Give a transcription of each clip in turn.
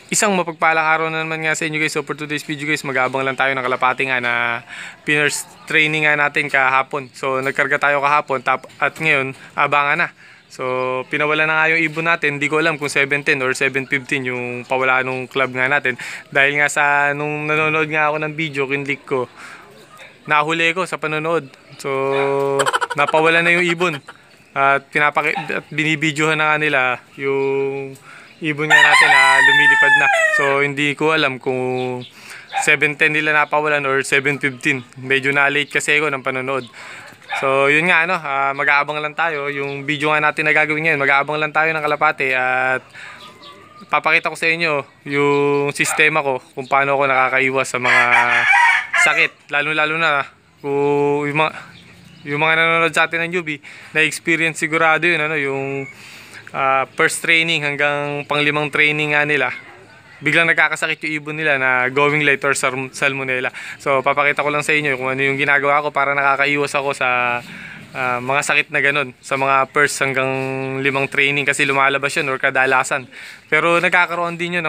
Isang mapagpalang araw na naman nga sa inyo guys. So for today's video guys, mag-aabang lang tayo ng kalapati nga na pinners training nga natin kahapon. So nagkarga tayo kahapon at ngayon abangan na. So pinawala na nga yung ibon natin. Hindi ko alam kung 710 or 715 yung pawala nung club nga natin. Dahil nga sa nung nanonood nga ako ng video, kinlik ko, nahuli ko sa panonood. So napawala na yung ibon. At binibidyohan na nga nila yung ibon nga natin na lumilipad na. So hindi ko alam kung 710 nila napawalan or 715. Medyo na late kasi ako ng panonood. So yun nga mag-aabang lang tayo. Yung video nga natin na gagawin ngayon, mag-aabang lang tayo ng kalapate at papakita ko sa inyo yung sistema ko kung paano ako nakakaiwas sa mga sakit. Lalo na kung yung mga nanonood sa atin ng newbie na experience sigurado yun yung first training hanggang pang-5 training nga nila, biglang nagkakasakit yung ibon nila na going light or salmonella. So papakita ko lang sa inyo kung ano yung ginagawa ko para nakakaiwas ako sa mga sakit na ganun sa mga first hanggang 5 training, kasi lumalabas yun or kadalasan. Pero nagkakaroon din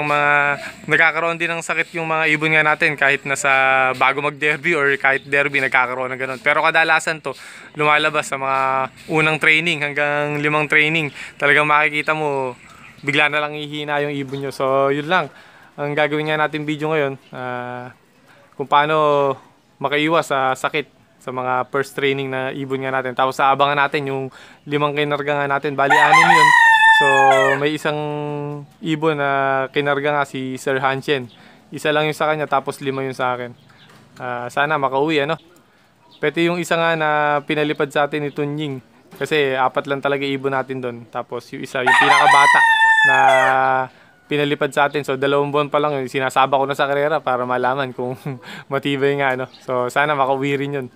ng sakit yung mga ibon nga natin kahit nasa bago mag-derby or kahit derby, nagkakaroon ng ganun. Pero kadalasan to lumalabas sa mga unang training hanggang 5 training. Talagang makikita mo bigla na lang ihina yung ibon nyo. So yun lang ang gagawin nga natin video ngayon, kung paano makaiwas sa sakit sa mga first training na ibon nga natin. Tapos abangan natin yung 5 kinarga nga natin. Bali 6 yun. So may isang ibon na kinarga nga si Sir Hanchen. Isa lang yung sa kanya, tapos 5 yung sa akin. Sana makauwi Pwede yung isa nga na pinalipad sa atin ni Tunying, kasi 4 lang talaga ibon natin doon. Tapos yung isa, yung pinakabata na pinalipad sa atin. So 2 buwan pa lang, sinasaba ko na sa karera para malaman kung matibay nga So sana makauwi rin yun.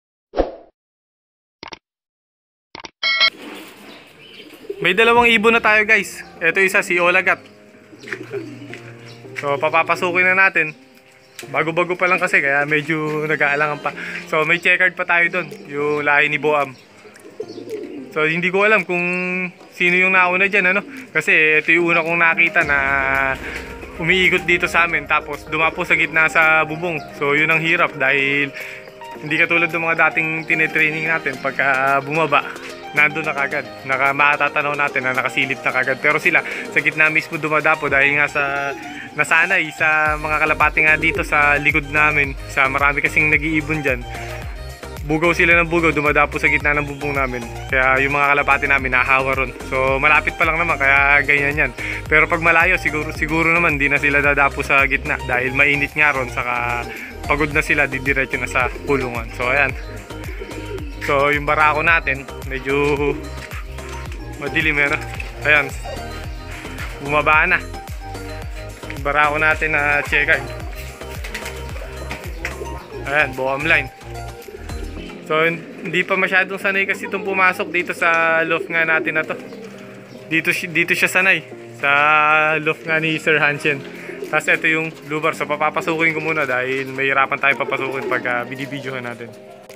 May 2 ibon na tayo guys. Ito isa, si Olagat. So papapasukin na natin. Bago-bago pa lang kasi, kaya medyo nag-aalangan pa. So may checkered pa tayo doon, yung lahi ni Boam. So hindi ko alam kung sino yung nauna dyan kasi ito yung una kong nakita na umiikot dito sa amin, tapos dumapo sa gitna sa bubong. So yun ang hirap, dahil hindi katulad ng mga dating tinetraining natin, pagka bumaba nandun na kagad, matatanaw natin na nakasilip na kagad. Pero sila sa gitna mismo dumadapo, dahil nga sa nasanay sa mga kalapati nga dito sa likod namin, sa marami kasing nag-iibon dyan. Bugaw sila ng bugaw, dumadapo sa gitna ng bubong namin. Kaya yung mga kalapati namin nahawa ron. So malapit pa lang naman, kaya ganyan yan. Pero pag malayo, siguro naman di na sila dadapo sa gitna, dahil mainit nga ron, saka pagod na sila, didiretso na sa kulungan. So ayan. So yung barako natin, medyo madilim Ayan, bumaba na yung barako natin na checkered. Ayan, Boam line. So hindi pa masyadong sanay kasi itong pumasok dito sa loft nga natin na to. Dito siya sanay sa loft nga ni Sir Hanchen. Tapos ito yung lubar. So papapasukin ko muna, dahil may hirapan tayo papasukin pag binibidyohan natin.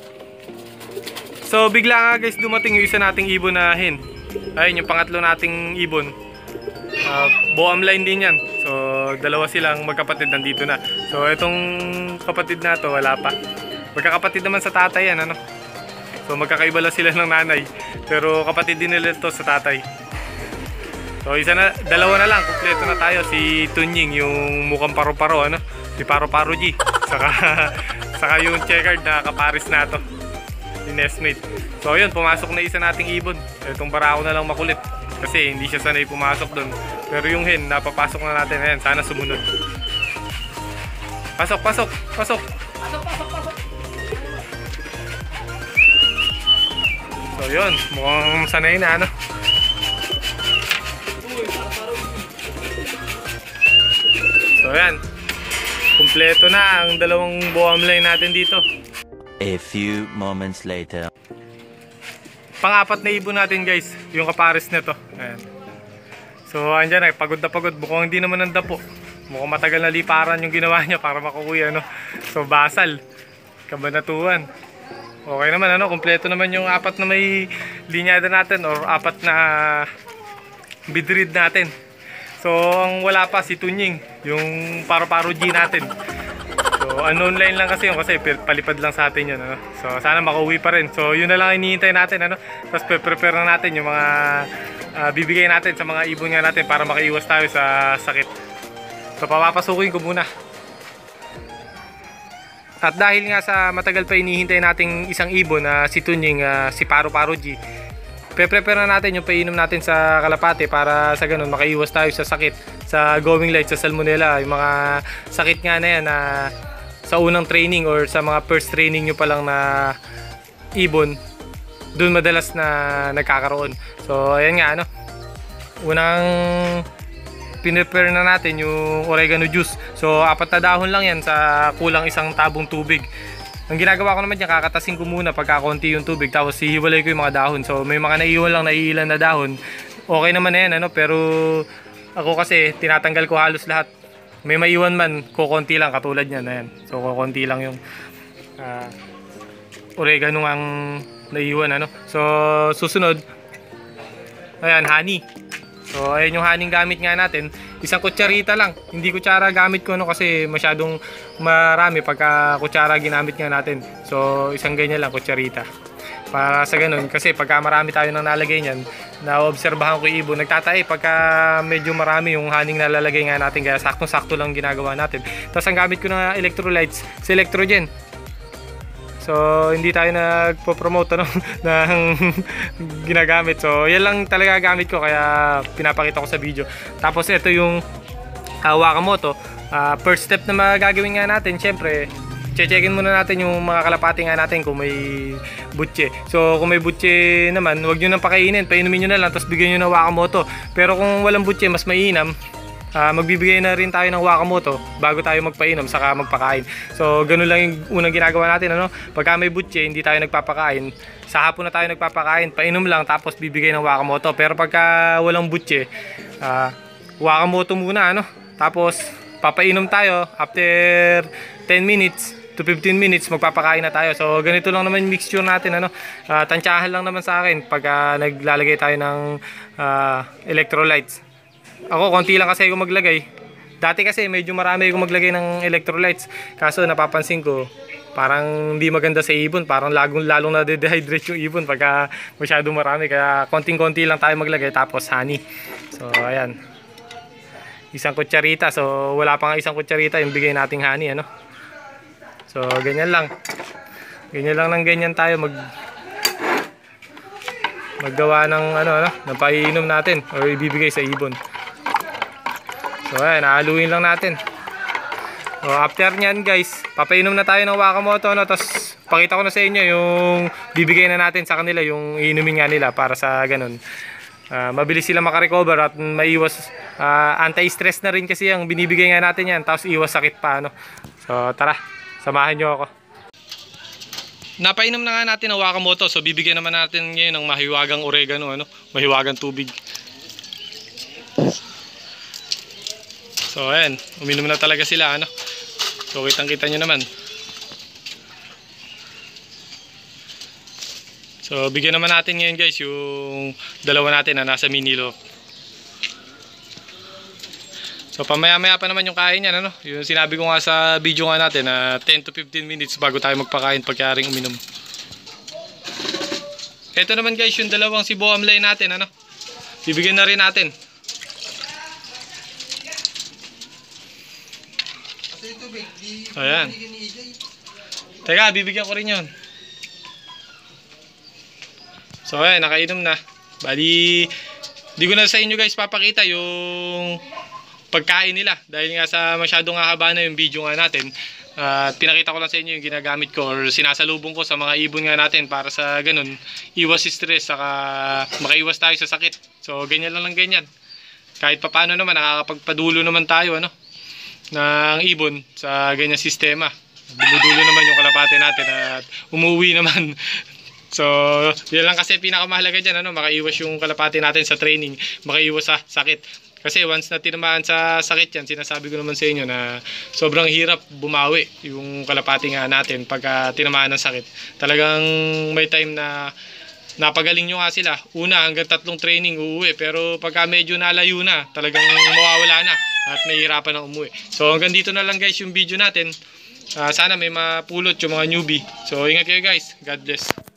So bigla nga guys dumating yung isa nating ibon na hen. Ayun yung pangatlo nating ibon. Boam line din yan. So 2 silang magkapatid nandito na. So itong kapatid na to wala pa. Magkakapatid naman sa tatay yan So magkakaiba lang sila ng nanay, pero kapatid din nila to sa tatay. So 2 na lang, kumpleto na tayo. Si Tunying, yung mukhang paro-paro si Paro-Paro G. Saka yung checkered na kaparis na to, si nestmate. So yun, pumasok na isa nating ibon. Itong barako na lang makulit, kasi hindi siya sanay pumasok doon. Pero yung hen, napapasok na natin. Ayan, sana sumunod. Pasok. So yun, mukhang sanay na So yan, kumpleto na ang 2 Boam line natin dito. A few moments later. Pang-4 na ibon natin guys, yung kapares nito. Ayan. So andyan pagod na pagod, mukhang hindi naman nandapo. Mukhang matagal na liparan yung ginawa niya para makukuha So basal, kabanatuan. Okay naman kumpleto naman yung 4 na may linyada natin or 4 na bidreed natin. So, ang wala pa si Tunying, yung paro-paro G natin. So, unknown line lang kasi yun kasi palipad lang sa atin yun. Ano? So, sana makauwi pa rin. So, yun na lang hinihintay natin. Ano? Tapos, prepare na natin yung mga bibigay natin sa mga ibon nga natin para makaiwas tayo sa sakit. So, papapasukin ko muna. At dahil nga sa matagal pa hinihintay nating isang ibon na si Tunying, si Paro-Paro G, prepare na natin yung painom natin sa kalapate para sa ganun makaiwas tayo sa sakit, sa going light, sa salmonella, yung mga sakit nga na yan na sa unang training or sa mga first training nyo pa lang na ibon, dun madalas na nagkakaroon. So ayan nga, ano, unang pinrepare na natin yung oregano juice. So 4 na dahon lang yan sa kulang isang tabong tubig. Ang ginagawa ko naman dyan, kakatasin ko muna pagka konti yung tubig, tapos hihiwalay ko yung mga dahon. So may mga naiiwan lang, naiilan na dahon. Okay naman na yan, ano, pero ako kasi tinatanggal ko halos lahat. May maiwan man, kukunti lang katulad niyan, ayan. So kukunti lang yung oregano ang naiiwan, ano. So susunod, ayan, honey. So ayan yung haning gamit nga natin. Isang kutsarita lang. Hindi kutsara gamit ko, no, kasi masyadong marami pagka kutsara ginamit nga natin. So isang ganyan lang, kutsarita. Para sa ganun, kasi pagka marami tayo nang nalagay niyan, naobserbahan ko yung ibon, nagtatae pagka medyo marami yung haning nalalagay nga natin, kaya saktong-sakto lang ginagawa natin. Tapos ang gamit ko na electrolytes, si Electrogen. So hindi tayo nagpo-promote, ano, ng ginagamit. So yan lang talaga gamit ko, kaya pinapakita ko sa video. Tapos ito yung Wakamoto. First step na magagawin nga natin, syempre checkin muna natin yung mga kalapati nga natin kung may butche. So kung may butche naman, huwag nyo nang pakainin, painumin nyo na lang, tapos bigyan nyo ng Wakamoto. Pero kung walang butche, mas mainam, magbibigay na rin tayo ng Wakamoto bago tayo magpainom saka magpakain. So ganun lang yung unang ginagawa natin, ano? Pagka may butche, hindi tayo nagpapakain. Sa hapon na tayo nagpapakain, painom lang tapos bibigay ng Wakamoto. Pero pagka walang butche, Wakamoto muna, ano? Tapos papainom tayo after 10 minutes to 15 minutes, magpapakain na tayo. So ganito lang naman yung mixture natin, ano. Tansyahan lang naman sa akin pagka naglalagay tayo ng electrolytes. Ako, konti lang kasi ako maglagay. Dati kasi medyo marami ako maglagay ng electrolytes. Kaso napapansin ko, parang hindi maganda sa ibon. Parang lalong na-dehydrate yung ibon pagka masyadong marami. Kaya konting-konti lang tayo maglagay. Tapos honey. So ayan. Isang kutsarita. So wala pa nga isang kutsarita yung bigay nating honey, ano. So ganyan lang. Ganyan lang ng ganyan tayo maggawa ng ng paiinom natin or ibibigay sa ibon. So ayan, haluin lang natin. So after nyan guys, papainom na tayo ng Wakamoto, no? Tapos pakita ko na sa inyo yung bibigay na natin sa kanila, yung iinumin nga nila para sa ganun. Mabilis sila makarecover at maiwas, anti-stress na rin kasi yung binibigay nga natin yan. Tapos iwas sakit pa, no? So tara, samahan nyo ako. Napainom na nga natin ng Wakamoto, so bibigyan naman natin ngayon ng mahiwagang oregano, ano? Mahiwagang tubig. So ayan, uminom na talaga sila, ano. So kitang-kita nyo naman. So bigyan naman natin ngayon guys yung dalawa natin na nasa mini lock. So pamaya-maya pa naman yung kain niyan, ano. Yung sinabi ko nga sa video nga natin na 10 to 15 minutes bago tayo magpakain pagkaring uminom. Ito naman guys yung dalawang Cebu Amlay natin, ano. Bibigyan na rin natin. Ayan. Teka, bibigyan ko rin yun. So ayan, nakainom na. Bali, di ko na sa inyo guys papakita yung pagkain nila. Dahil nga sa masyadong haba na yung video nga natin. Pinakita ko lang sa inyo yung ginagamit ko or sinasalubong ko sa mga ibon nga natin para sa ganun, iwas stress, saka makaiwas tayo sa sakit. So ganyan lang ganyan. Kahit papaano naman, nakakapagpadulo naman tayo, ano, ng ibon sa ganyang sistema. Dumudulo naman yung kalapate natin at umuwi naman. So yun lang kasi pinakamahalaga dyan, ano, makaiwas yung kalapate natin sa training, makaiwas sa sakit. Kasi once na tinamaan sa sakit yan, sinasabi ko naman sa inyo na sobrang hirap bumawi yung kalapati nga natin pagka tinamaan ng sakit. Talagang may time na napagaling nyo nga sila. Una, hanggang 3 training uuwi. Pero pagka medyo nalayo na, talagang mawawala na at nahihirapan na umuwi. So hanggang dito na lang guys yung video natin. Sana may mapulot yung mga newbie. So ingat kayo guys. God bless.